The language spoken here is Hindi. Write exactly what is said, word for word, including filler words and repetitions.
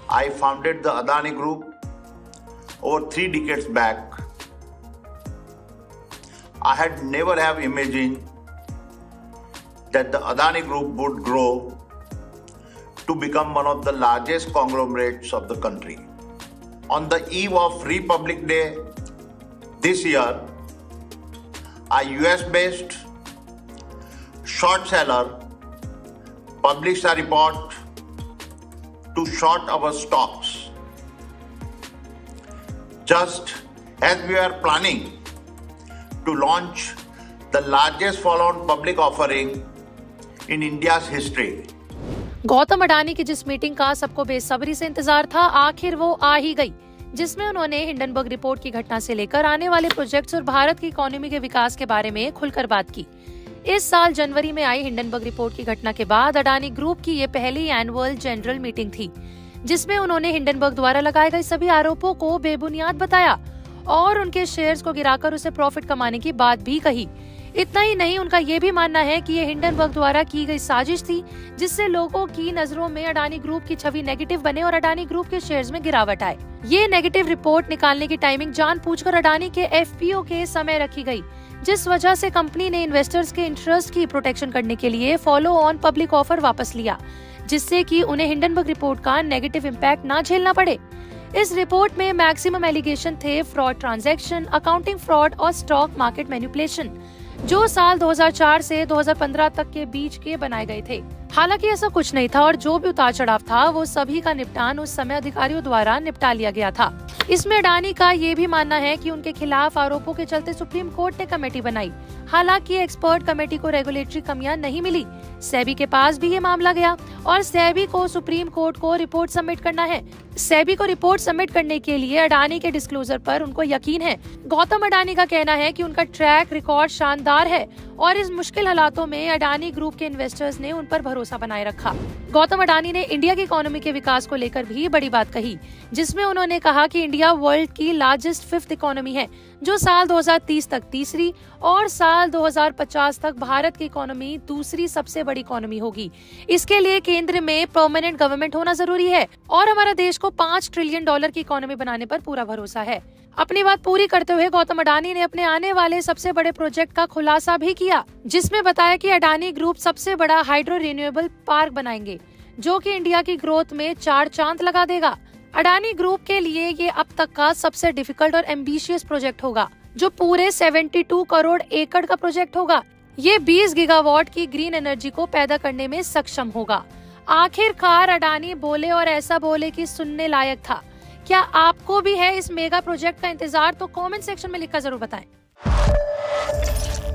I founded the Adani Group over three decades back. I had never have imagined that the Adani Group would grow to become one of the largest conglomerates of the country. On the eve of Republic Day this year, a U S-based short seller published a report to short our stocks. Just as we are planning to launch the largest follow-on public offering in India's history. Gautam Adani की जिस मीटिंग का सबको बेसब्री से इंतजार था, आखिर वो आ ही गई, जिसमें उन्होंने हिंडनबर्ग रिपोर्ट की घटना से लेकर आने वाले प्रोजेक्ट्स और भारत की इकोनॉमी के विकास के बारे में खुलकर बात की। इस साल जनवरी में आई हिंडनबर्ग रिपोर्ट की घटना के बाद अडानी ग्रुप की ये पहली एनुअल जनरल मीटिंग थी, जिसमें उन्होंने हिंडनबर्ग द्वारा लगाए गए सभी आरोपों को बेबुनियाद बताया और उनके शेयर्स को गिराकर उसे प्रॉफिट कमाने की बात भी कही। इतना ही नहीं, उनका ये भी मानना है कि ये हिंडनबर्ग द्वारा की गई साजिश थी, जिससे लोगों की नजरों में अडानी ग्रुप की छवि नेगेटिव बने और अडानी ग्रुप के शेयर्स में गिरावट आए। ये नेगेटिव रिपोर्ट निकालने की टाइमिंग जानबूझकर अडानी के एफपीओ के समय रखी गई, जिस वजह से कंपनी ने इन्वेस्टर्स के इंटरेस्ट की प्रोटेक्शन करने के लिए फॉलो ऑन पब्लिक ऑफर वापस लिया, जिससे कि उन्हें हिंडनबर्ग रिपोर्ट का नेगेटिव इम्पैक्ट ना झेलना पड़े। इस रिपोर्ट में मैक्सिमम एलिगेशन थे फ्रॉड ट्रांजैक्शन, अकाउंटिंग फ्रॉड और स्टॉक मार्केट मैनिपुलेशन, जो साल दो हज़ार चार से दो हज़ार पंद्रह तक के बीच के बनाए गए थे। हालांकि ऐसा कुछ नहीं था और जो भी उतार चढ़ाव था वो सभी का निपटान उस समय अधिकारियों द्वारा निपटा लिया गया था। इसमें अडानी का ये भी मानना है कि उनके खिलाफ आरोपों के चलते सुप्रीम कोर्ट ने कमेटी बनाई। हालांकि एक्सपर्ट कमेटी को रेगुलेटरी कमियां नहीं मिली। सेबी के पास भी ये मामला गया और सेबी को सुप्रीम कोर्ट को रिपोर्ट सबमिट करना है। सेबी को रिपोर्ट सबमिट करने के लिए अडानी के डिस्क्लोजर पर उनको यकीन है। गौतम अडानी का कहना है कि उनका ट्रैक रिकॉर्ड शानदार है और इस मुश्किल हालातों में अडानी ग्रुप के इन्वेस्टर्स ने उन पर भरोसा बनाए रखा। गौतम अडानी ने इंडिया की इकोनॉमी के विकास को लेकर भी बड़ी बात कही, जिसमें उन्होंने कहा कि इंडिया वर्ल्ड की लार्जेस्ट फिफ्थ इकोनॉमी है, जो साल दो हज़ार तीस तक तीसरी और साल दो हज़ार पचास तक भारत की इकोनॉमी दूसरी सबसे बड़ी इकोनॉमी होगी। इसके लिए केंद्र में परमानेंट गवर्नमेंट होना जरूरी है और हमारा देश को पाँच ट्रिलियन डॉलर की इकोनॉमी बनाने पर पूरा भरोसा है। अपनी बात पूरी करते हुए गौतम अडानी ने अपने आने वाले सबसे बड़े प्रोजेक्ट का खुलासा भी किया, जिसमें बताया कि अडानी ग्रुप सबसे बड़ा हाइड्रो रिन्यूएबल पार्क बनाएंगे, जो कि इंडिया की ग्रोथ में चार चांद लगा देगा। अडानी ग्रुप के लिए ये अब तक का सबसे डिफिकल्ट और एम्बिशियस प्रोजेक्ट होगा, जो पूरे बहत्तर करोड़ एकड़ का प्रोजेक्ट होगा। ये बीस गीगावाट की ग्रीन एनर्जी को पैदा करने में सक्षम होगा। आखिरकार अडानी बोले और ऐसा बोले कि सुनने लायक था। क्या आपको भी है इस मेगा प्रोजेक्ट का इंतजार? तो कमेंट सेक्शन में लिखकर जरूर बताएं।